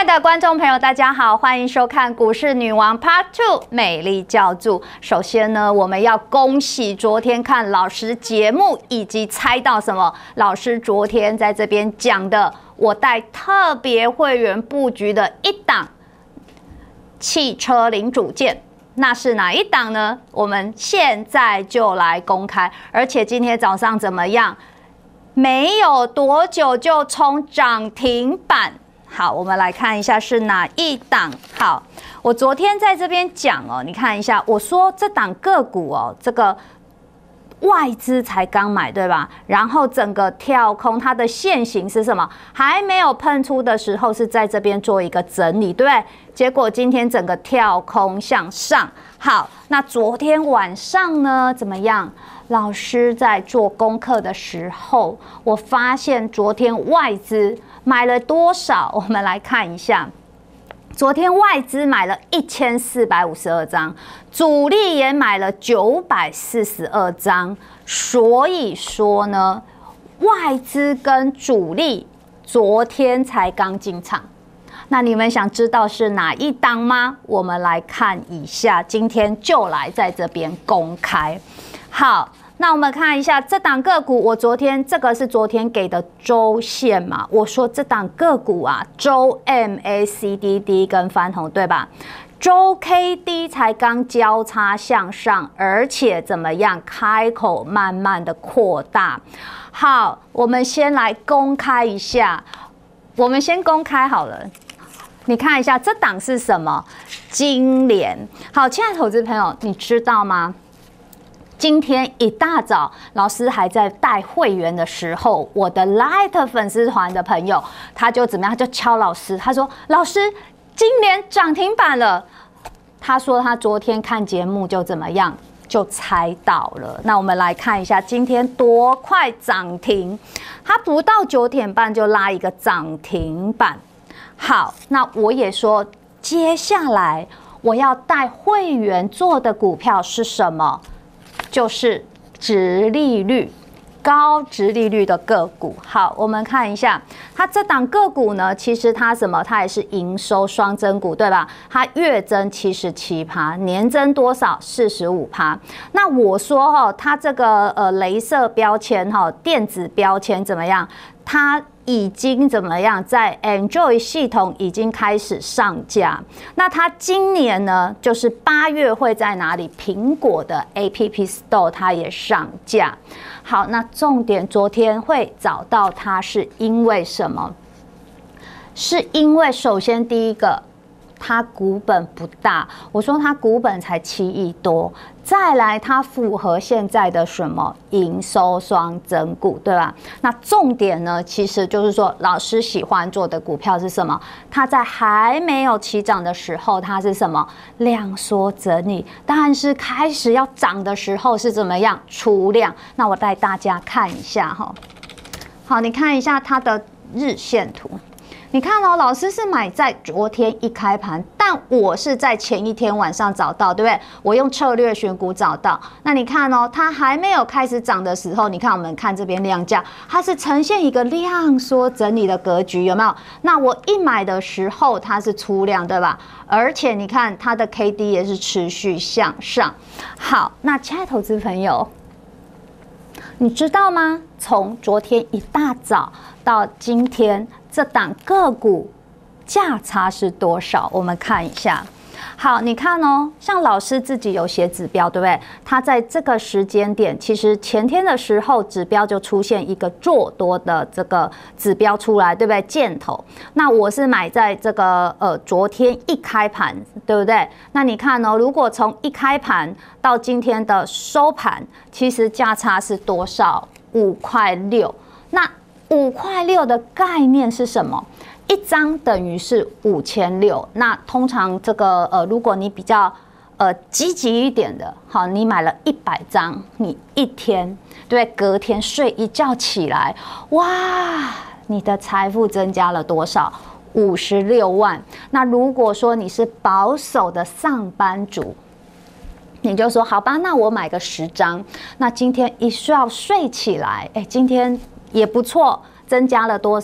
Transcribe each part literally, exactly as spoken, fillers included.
的观众朋友，大家好，欢迎收看股市女王 Part Two 美丽教主。首先呢，我们要恭喜昨天看老师节目以及猜到什么，老师昨天在这边讲的，我带特别会员布局的一档汽车零组件。那是哪一档呢？我们现在就来公开，而且今天早上怎么样？没有多久就冲涨停板。好，我们来看一下是哪一档。好，我昨天在这边讲哦，你看一下，我说这档个股哦，这个外资才刚买，对吧？然后整个跳空，它的线型是什么？还没有喷出的时候，是在这边做一个整理，对不对？结果今天整个跳空向上。好，那昨天晚上呢，怎么样？老师在做功课的时候，我发现昨天外资买了多少？我们来看一下。昨天外资买了一千四百五十二张，主力也买了九百四十二张。所以说呢，外资跟主力昨天才刚进场。那你们想知道是哪一档吗？我们来看一下，今天就来在这边公开。好。那我们看一下这档个股，我昨天这个是昨天给的周线嘛？我说这档个股啊，周 M A C D D 跟翻红，对吧？周 K D 才刚交叉向上，而且怎么样？开口慢慢的扩大。好，我们先来公开一下，我们先公开好了。你看一下这档是什么？金联。好，亲爱的投资朋友，你知道吗？今天一大早，老师还在带会员的时候，我的 Light 粉丝团的朋友，他就怎么样？他就敲老师，他说：“老师，今年涨停板了。”他说他昨天看节目就怎么样，就猜到了。那我们来看一下今天多快涨停，他不到九点半就拉一个涨停板。好，那我也说，接下来我要带会员做的股票是什么？就是殖利率高殖利率的个股。好，我们看一下它这档个股呢，其实它什么？它也是营收双增股，对吧？它月增七十七趴，年增多少？四十五趴。那我说哈，它这个呃，雷射标签哈，电子标签怎么样？它已经怎么样？在 Android 系统已经开始上架。那它今年呢，就是八月会在哪里？苹果的 App Store 它也上架。好，那重点昨天会找到它是因为什么？是因为首先第一个，它股本不大，我说它股本才七亿多。再来，它符合现在的什么营收双增股，对吧？那重点呢，其实就是说，老师喜欢做的股票是什么？它在还没有起涨的时候，它是什么？量缩整理。但是开始要涨的时候是怎么样？出量。那我带大家看一下哈。好，你看一下它的日线图。你看哦，老师是买在昨天一开盘，但我是在前一天晚上找到，对不对？我用策略选股找到。那你看哦，它还没有开始涨的时候，你看我们看这边量价，它是呈现一个量缩整理的格局，有没有？那我一买的时候，它是出量，对吧？而且你看它的 K D 也是持续向上。好，那亲爱的投资朋友，你知道吗？从昨天一大早到今天，这档个股价差是多少？我们看一下。好，你看哦，像老师自己有写指标，对不对？他在这个时间点，其实前天的时候，指标就出现一个做多的这个指标出来，对不对？箭头。那我是买在这个呃昨天一开盘，对不对？那你看哦，如果从一开盘到今天的收盘，其实价差是多少？五块六。那五块六的概念是什么？一张等于是五千六。那通常这个呃，如果你比较呃积极一点的，好，你买了一百张，你一天对，隔天睡一觉起来，哇，你的财富增加了多少？五十六万。那如果说你是保守的上班族，你就说好吧，那我买个十张。那今天一觉睡起来，哎，今天也不错，增加了多少？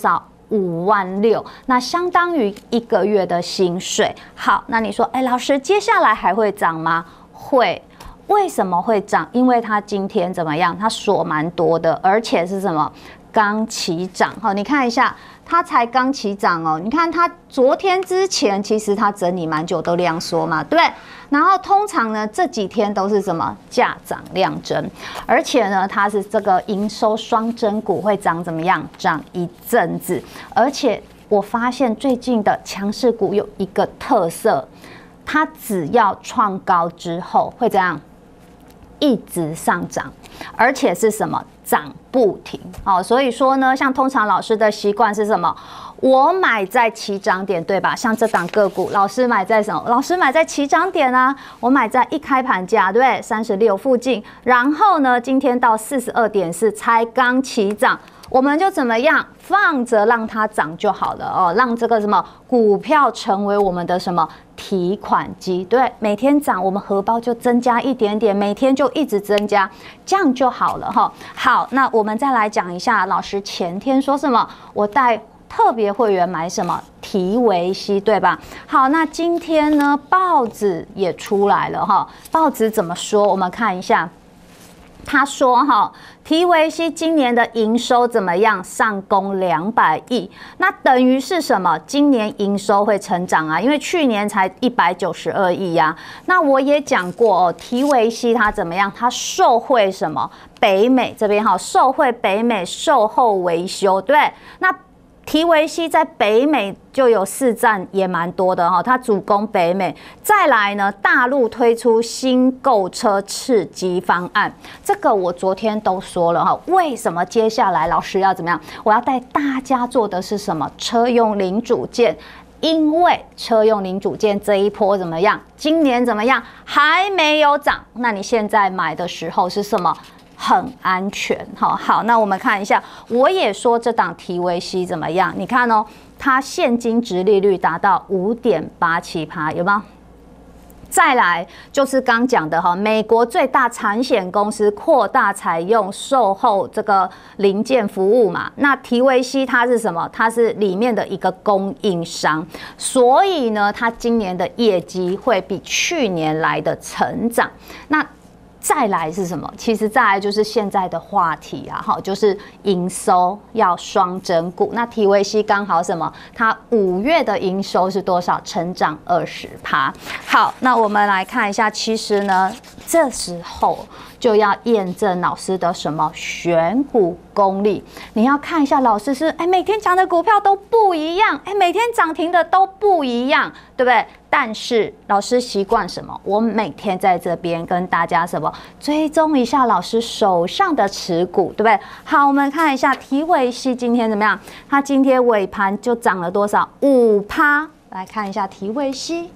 五万六，那相当于一个月的薪水。好，那你说，哎，老师，接下来还会涨吗？会。为什么会涨？因为它今天怎么样？它锁蛮多的，而且是什么？刚起涨。好，你看一下，它才刚起涨哦。你看它昨天之前，其实它整理蛮久，都量缩嘛，对不对？然后通常呢，这几天都是什么价涨量增，而且呢，它是这个营收双增股，会涨怎么样？涨一阵子。而且我发现最近的强势股有一个特色，它只要创高之后会怎样？一直上涨，而且是什么？涨不停。好，所以说呢，像通常老师的习惯是什么？我买在起涨点，对吧？像这档个股，老师买在什么？老师买在起涨点啊，我买在一开盘价，对不对？三十六附近。然后呢，今天到四十二点四才刚起涨。我们就怎么样放着让它涨就好了哦，让这个什么股票成为我们的什么提款机，对，每天涨我们荷包就增加一点点，每天就一直增加，这样就好了哈。好，那我们再来讲一下，老师前天说什么？我带特别会员买什么？提维西，对吧？好，那今天呢，报纸也出来了哈，报纸怎么说？我们看一下。他说：“哈，提维西今年的营收怎么样？上攻两百亿，那等于是什么？今年营收会成长啊，因为去年才一百九十二亿呀。那我也讲过哦，提维西它怎么样？它受惠什么？北美这边哈，受惠北美售后维修，对，那。”提维西在北美就有市占也蛮多的哈，它主攻北美。再来呢，大陆推出新购车刺激方案，这个我昨天都说了哈。为什么接下来老师要怎么样？我要带大家做的是什么？车用零组件。因为车用零组件这一波怎么样？今年怎么样？还没有涨。那你现在买的时候是什么？很安全，好好，那我们看一下，我也说这档提维西怎么样？你看哦，它现金殖利率达到五点八七趴，有没有？再来就是刚讲的哈，美国最大产险公司扩大采用售后这个零件服务嘛，那提维西它是什么？它是里面的一个供应商，所以呢，它今年的业绩会比去年来的成长。那再来是什么？其实再来就是现在的话题啊，哈，就是营收要双增股。那提维西刚好什么？它五月的营收是多少？成长二十趴。好，那我们来看一下，其实呢，这时候就要验证老师的什么选股功力。你要看一下老师是哎每天讲的股票都不一样，哎每天涨停的都不一样，对不对？但是老师习惯什么？我每天在这边跟大家什么追踪一下老师手上的持股，对不对？好，我们看一下提维西今天怎么样？它今天尾盘就涨了多少？五趴。来看一下提维西。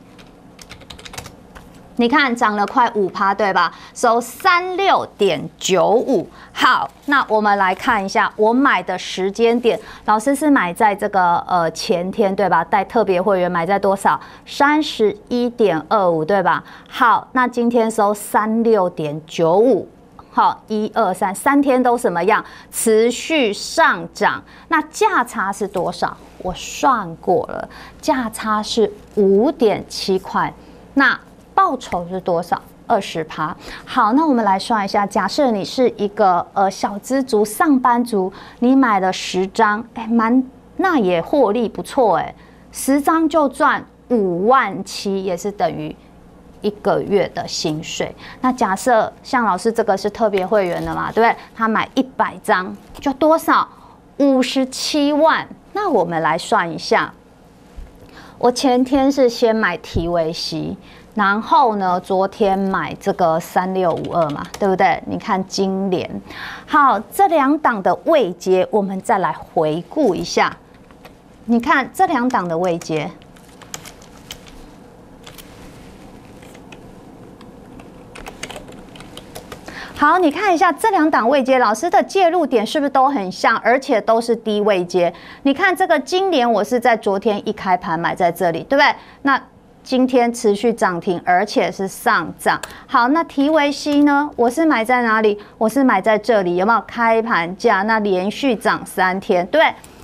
你看涨了快五趴，对吧？收三六点九五。好，那我们来看一下我买的时间点，老师是买在这个呃前天，对吧？带特别会员买在多少？三十一点二五，对吧？好，那今天收三六点九五。好，一二三，三天都什么样？持续上涨。那价差是多少？我算过了，价差是五点七块。那报酬是多少？二十趴。好，那我们来算一下。假设你是一个呃小资族、上班族，你买了十张，哎，蛮那也获利不错哎，十张就赚五万七，也是等于一个月的薪水。那假设像老师这个是特别会员的嘛，对不对？他买一百张就多少？五十七万。那我们来算一下，我前天是先买提维西。然后呢，昨天买这个三六五二嘛，对不对？你看金联，好，这两档的位阶，我们再来回顾一下。你看这两档的位阶，好，你看一下这两档位阶，老师的介入点是不是都很像，而且都是低位阶？你看这个金联，我是在昨天一开盘买在这里，对不对？那今天持续涨停，而且是上涨。好，那提维西呢？我是买在哪里？我是买在这里，有没有开盘价？那连续涨三天，对。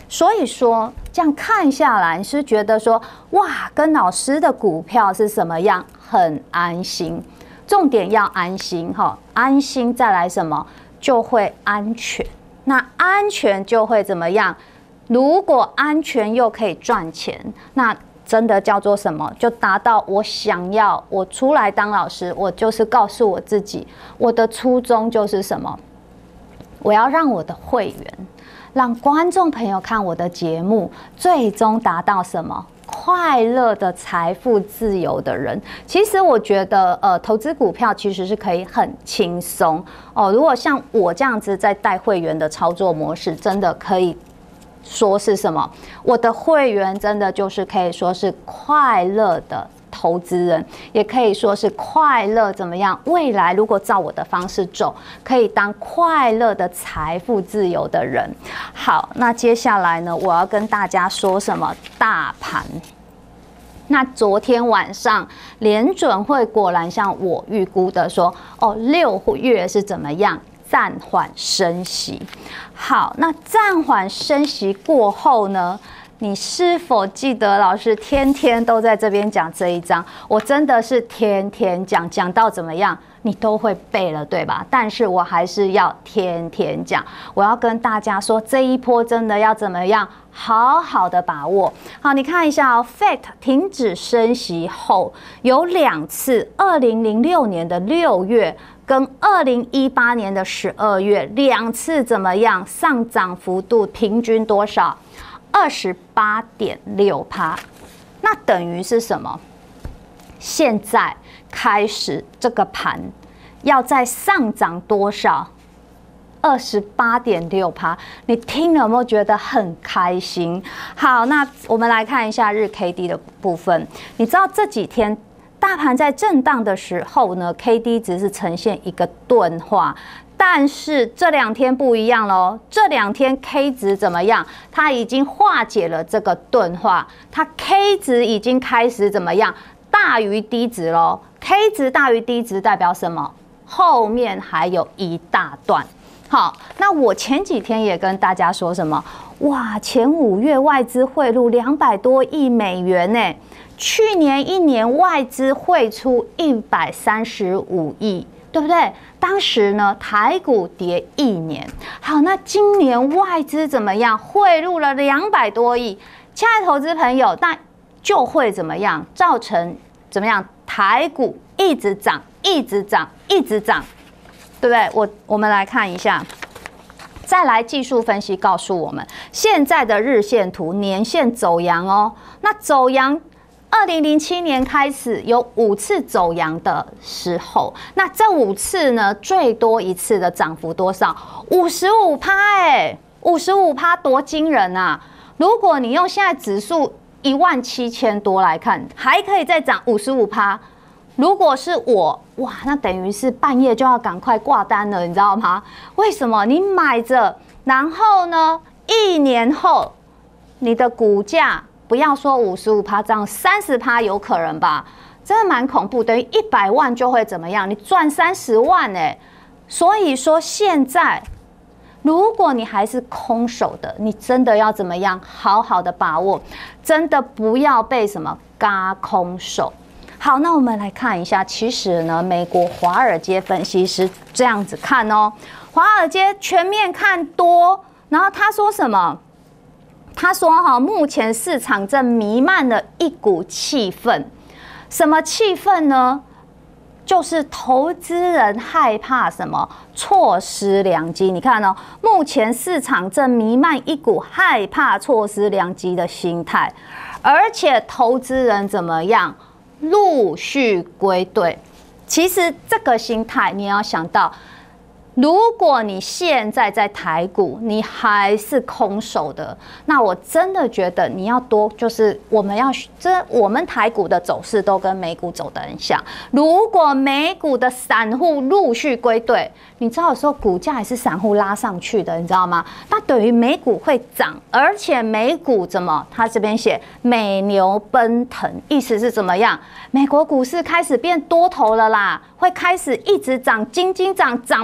所以说这样看下来，你是觉得说哇，跟老师的股票是什么样？很安心。重点要安心哈，安心再来什么就会安全。那安全就会怎么样？如果安全又可以赚钱，那真的叫做什么？就达到我想要，我出来当老师，我就是告诉我自己，我的初衷就是什么？我要让我的会员，让观众朋友看我的节目，最终达到什么？快乐的财富自由的人。其实我觉得，呃，投资股票其实是可以很轻松哦。如果像我这样子在带会员的操作模式，真的可以说是什么？我的会员真的就是可以说是快乐的投资人，也可以说是快乐怎么样？未来如果照我的方式走，可以当快乐的财富自由的人。好，那接下来呢，我要跟大家说什么？大盘。那昨天晚上联准会果然像我预估的说，哦，六月是怎么样？暂缓升息。好，那暂缓升息过后呢？你是否记得老师天天都在这边讲这一章？我真的是天天讲，讲到怎么样，你都会背了，对吧？但是我还是要天天讲。我要跟大家说，这一波真的要怎么样，好好的把握。好，你看一下哦 ，F E D 停止升息后有两次，二零零六年的六月跟二零一八年的十二月两次怎么样？上涨幅度平均多少？二十八点六趴，那等于是什么？现在开始这个盘要再上涨多少？二十八点六趴，你听了有没有觉得很开心？好，那我们来看一下日 K D 的部分。你知道这几天大盘在震荡的时候呢 ，K D 值是呈现一个钝化。但是这两天不一样喽，这两天 K 值怎么样？它已经化解了这个钝化，它 K 值已经开始怎么样？大于低值喽。K 值大于低值代表什么？后面还有一大段。好，那我前几天也跟大家说什么？哇，前五月外资汇入两百多亿美元呢，去年一年外资汇出一百三十五亿。对不对？当时呢，台股跌一年。好，那今年外资怎么样？汇入了两百多亿。亲爱的投资朋友，那就会怎么样？造成怎么样？台股一直涨，一直涨，一直涨，对不对？我我们来看一下，再来技术分析告诉我们，现在的日线图年线走阳哦。那走阳。二零零七年开始有五次走阳的时候，那这五次呢，最多一次的涨幅多少？五十五趴，哎，五十五趴多惊人啊！如果你用现在指数一万七千多来看，还可以再涨五十五趴。如果是我，哇，那等于是半夜就要赶快挂单了，你知道吗？为什么？你买着，然后呢，一年后你的股价。不要说五十五趴，这样三十趴有可能吧？真的蛮恐怖，等于一百万就会怎么样？你赚三十万哎、欸！所以说现在，如果你还是空手的，你真的要怎么样？好好的把握，真的不要被什么嘎空手。好，那我们来看一下，其实呢，美国华尔街分析师这样子看哦，华尔街全面看多，然后他说什么？他说：“哈，目前市场正弥漫了一股气氛，什么气氛呢？就是投资人害怕什么？错失良机。你看哦，目前市场正弥漫一股害怕错失良机的心态，而且投资人怎么样？陆续归队。其实这个心态，你要想到。”如果你现在在台股，你还是空手的，那我真的觉得你要多，就是我们要这我们台股的走势都跟美股走得很像。如果美股的散户陆续归队，你知道有时候股价也是散户拉上去的，你知道吗？那等于美股会涨，而且美股怎么？它这边写美牛奔腾，意思是怎么样？美国股市开始变多头了啦，会开始一直涨，金金涨，涨不停。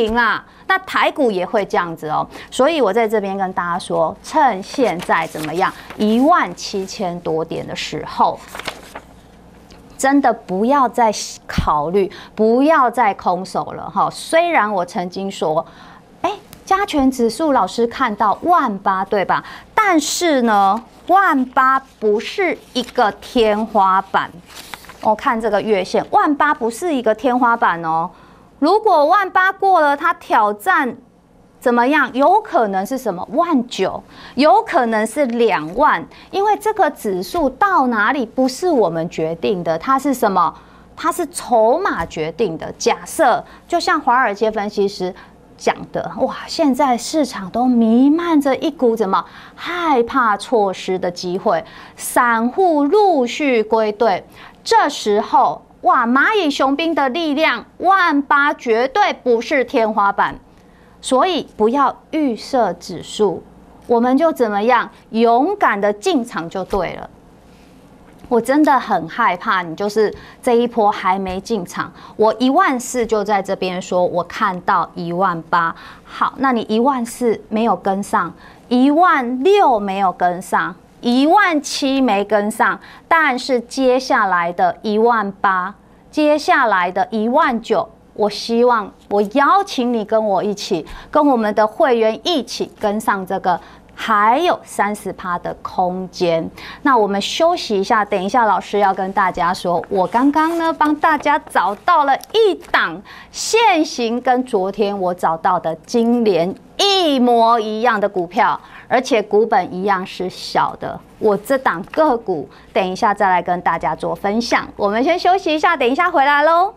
平啦。那台股也会这样子哦，所以我在这边跟大家说，趁现在怎么样，一万七千多点的时候，真的不要再考虑，不要再空手了哈。虽然我曾经说，哎，加权指数老师看到万八对吧？但是呢，万八不是一个天花板。我看这个月线，万八不是一个天花板哦。如果万八过了，它挑战怎么样？有可能是什么万九，有可能是两万，因为这个指数到哪里不是我们决定的，它是什么？它是筹码决定的。假设就像华尔街分析师讲的，哇，现在市场都弥漫着一股怎么害怕错失的机会，散户陆续归队，这时候。哇，蚂蚁雄兵的力量，万八绝对不是天花板，所以不要预设指数，我们就怎么样勇敢的进场就对了。我真的很害怕你就是这一波还没进场，我一万四就在这边说，我看到一万八，好，那你一万四没有跟上，一万六没有跟上。一万七没跟上，但是接下来的一万八，接下来的一万九，我希望我邀请你跟我一起，跟我们的会员一起跟上这个，还有三十趴的空间。那我们休息一下，等一下老师要跟大家说，我刚刚呢帮大家找到了一档现行跟昨天我找到的金联一模一样的股票。而且股本一样是小的，我这档个股等一下再来跟大家做分享。我们先休息一下，等一下回来喽。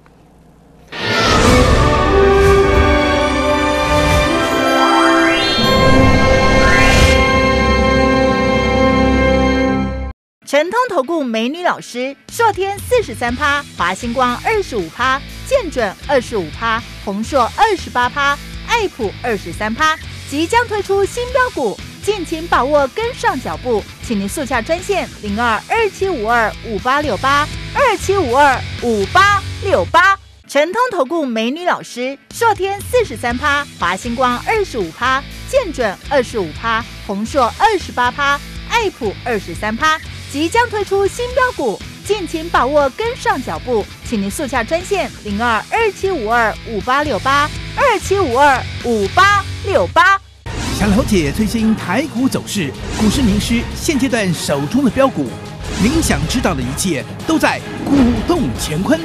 神通投顾美女老师，硕天四十三趴，华星光二十五趴，建准二十五趴，宏硕二十八趴，爱普二十三趴。即将推出新标股，敬请把握跟上脚步，请您速洽专线零二二七五二五八六八二七五二五八六八。神通投顾美女老师，硕天四十三趴，华星光二十五趴，建准二十五趴，宏硕二十八趴，爱普二十三趴。即将推出新标股，敬请把握跟上脚步，请您速洽专线零二二七五二五八六八二七五二五八六八。 想了解最新台股走势，股市名师现阶段手中的标股，您想知道的一切都在股动乾坤。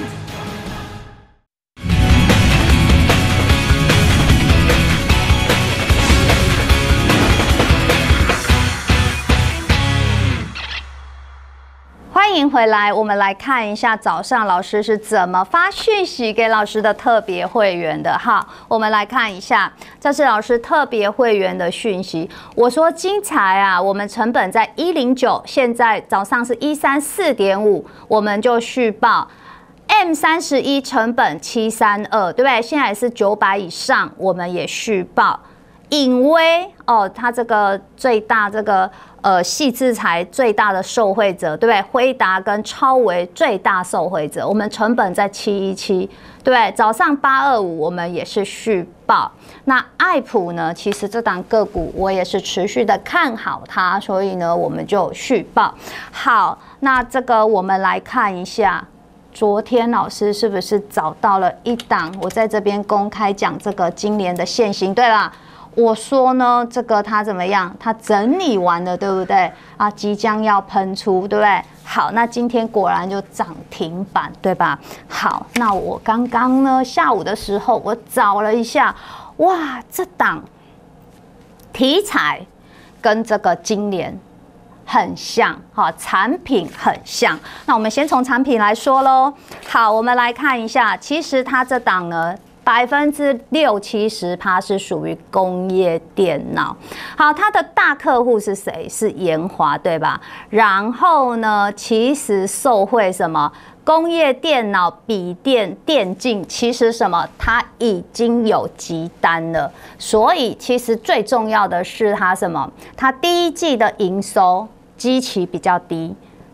欢迎回来，我们来看一下早上老师是怎么发讯息给老师的特别会员的哈。我们来看一下，这是老师特别会员的讯息。我说精彩啊，我们成本在一零九，现在早上是一三四点五，我们就续报。M 三十一成本七三二，对不对？现在是九百以上，我们也续报。隐威哦，它这个最大这个呃细制裁最大的受惠者，对不对？辉达跟超微最大受惠者，我们成本在七一七，对不对？早上八二五我们也是续报。那爱普呢？其实这档个股我也是持续的看好它，所以呢我们就续报。好，那这个我们来看一下。昨天老师是不是找到了一档？我在这边公开讲这个今年的现行，对啦。我说呢，这个它怎么样？它整理完了，对不对？啊，即将要喷出，对不对？好，那今天果然就涨停板，对吧？好，那我刚刚呢下午的时候，我找了一下，哇，这档题材跟这个金联很像，哈，产品很像。那我们先从产品来说喽。好，我们来看一下，其实它这档呢。百分之六七十趴是属于工业电脑。好，它的大客户是谁？是研华，对吧？然后呢，其实受惠什么？工业电脑、笔电、电竞，其实什么？它已经有急单了。所以其实最重要的是它什么？它第一季的营收基期比较低。那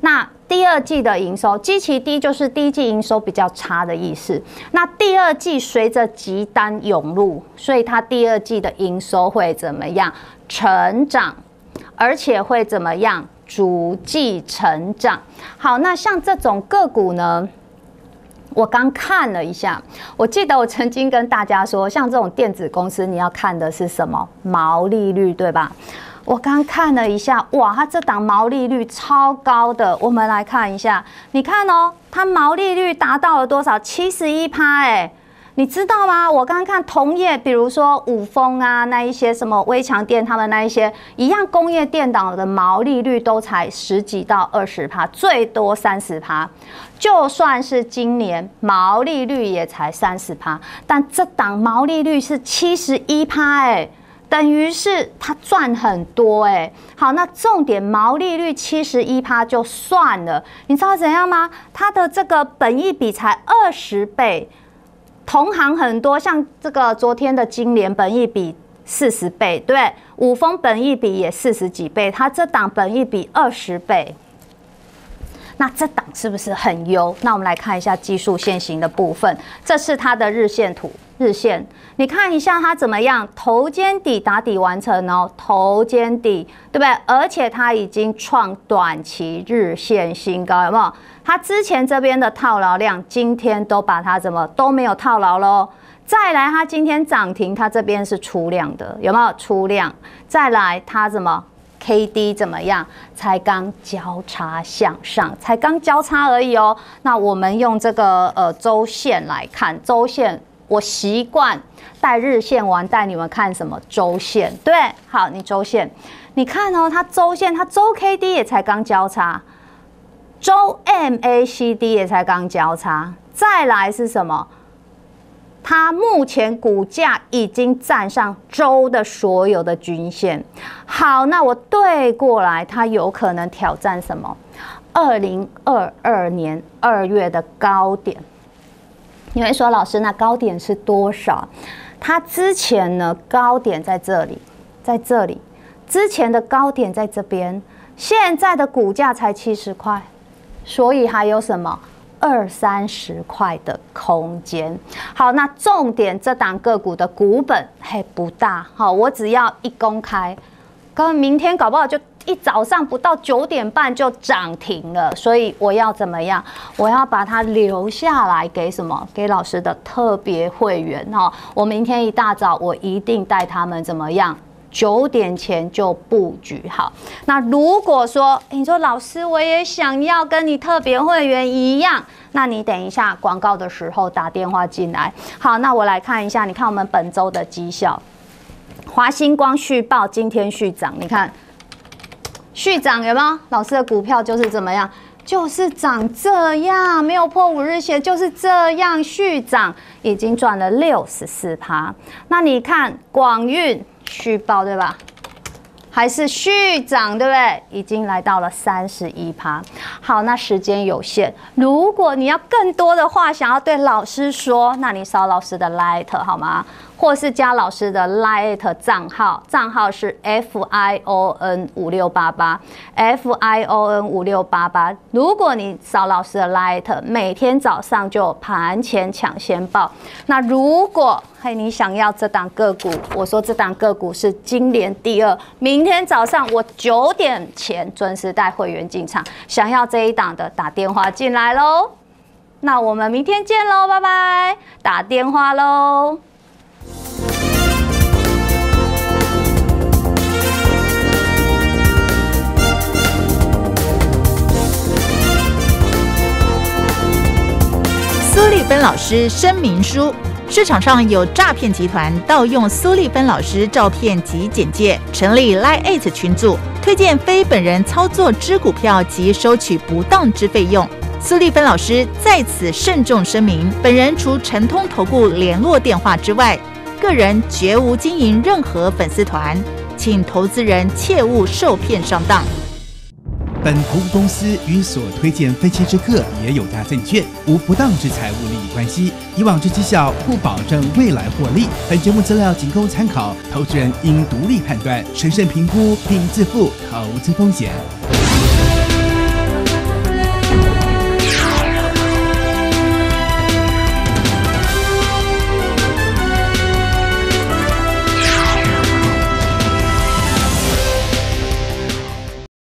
第二季的营收，基期低就是第一季营收比较差的意思。那第二季随着急单涌入，所以它第二季的营收会怎么样？成长，而且会怎么样？逐季成长。好，那像这种个股呢？我刚看了一下，我记得我曾经跟大家说，像这种电子公司，你要看的是什么？毛利率，对吧？我刚看了一下，哇，它这档毛利率超高的。我们来看一下，你看哦，它毛利率达到了多少？七十一趴，哎。你知道吗？我刚刚看同业，比如说五丰啊，那一些什么微强电，他们那一些一样工业电脑的毛利率都才十几到二十趴，最多三十趴。就算是今年毛利率也才三十趴，但这档毛利率是七十一趴，哎，等于是它赚很多，哎。好，那重点毛利率七十一趴就算了，你知道怎样吗？它的这个本益比才二十倍。同行很多，像这个昨天的金联本益比四十倍，对，五丰本益比也四十几倍，它这档本益比二十倍，那这档是不是很优？那我们来看一下技术线型的部分，这是它的日线图，日线，你看一下它怎么样？头肩底打底完成哦，头肩底，对不对？而且它已经创短期日线新高，有没有？它之前这边的套牢量，今天都把它怎么都没有套牢喽。再来，它今天涨停，它这边是出量的，有没有出量？再来，它怎么 K D 怎么样？才刚交叉向上，才刚交叉而已哦。那我们用这个呃周线来看，周线我习惯带日线完带你们看什么周线，对，好，你周线，你看哦，它周线，它周 K D 也才刚交叉。周 M A C D 也才刚交叉，再来是什么？它目前股价已经站上周的所有的均线。好，那我对过来，它有可能挑战什么？二零二二年二月的高点。你会说，老师，那高点是多少？它之前呢，高点在这里，在这里，之前的高点在这边，现在的股价才七十块。所以还有什么二三十块的空间？好，那重点这档个股的股本嘿不大，好，我只要一公开，跟明天搞不好就一早上不到九点半就涨停了，所以我要怎么样？我要把它留下来给什么？给老师的特别会员哈，我明天一大早我一定带他们怎么样？九点前就布局好。那如果说你说老师，我也想要跟你特别会员一样，那你等一下广告的时候打电话进来。好，那我来看一下，你看我们本周的绩效，华星光续报今天续涨，你看续涨有没有？老师的股票就是怎么样？就是长这样，没有破五日线，就是这样续涨，已经赚了六十四趴。那你看广运。续报对吧？还是续涨对不对？已经来到了三十一趴。好，那时间有限，如果你要更多的话，想要对老师说，那你扫老师的 Light 好吗？或是加老师的 Light 账号，账号是 F I O N 五六八八 F I O N 五六八八。如果你扫老师的 Light， 每天早上就有盘前抢先报。那如果嘿你想要这档个股，我说这档个股是今年第二，明天早上我九点前准时带会员进场，想要这一档的打电话进来喽。那我们明天见喽，拜拜，打电话喽。 苏丽芬老师声明书：市场上有诈骗集团盗用苏丽芬老师照片及简介，成立 Line 群组，推荐非本人操作之股票及收取不当之费用。苏丽芬老师在此慎重声明，本人除诚通投顾联络电话之外，个人绝无经营任何粉丝团，请投资人切勿受骗上当。 本投顾公司与所推荐分期之客也有大证券，无不当之财务利益关系。以往之绩效不保证未来获利。本节目资料仅供参考，投资人应独立判断、审慎评估并自负投资风险。